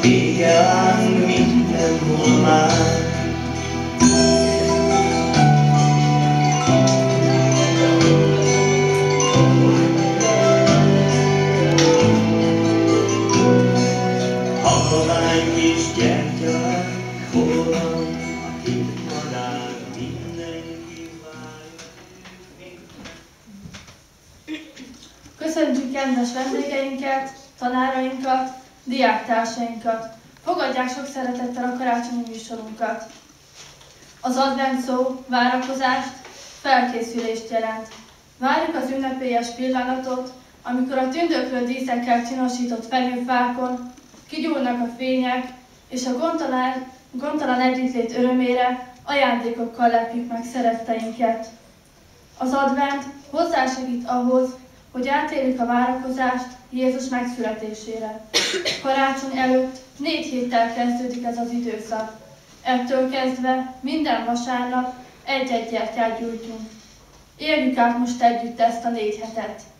vége áll mindenhol már. Halvány kis gyertyák, hol van a kis madár, mindenki vár. Köszöntjük kedves vendégeinket, tanárainkat, diáktársainkat. Fogadják sok szeretettel a karácsonyi műsorunkat. Az advent szó várakozást, felkészülést jelent. Várjuk az ünnepélyes pillanatot, amikor a tündöklő díszekkel csinosított fenyőfákon kigyúlnak a fények, és a gondtalan együttlét örömére ajándékokkal lepjük meg szeretteinket. Az advent hozzásegít ahhoz, hogy átéljük a várakozást Jézus megszületésére. Karácsony előtt 4 héttel kezdődik ez az időszak. Ettől kezdve minden vasárnap egy-egy gyertyát gyújtunk. Éljük át most együtt ezt a 4 hetet.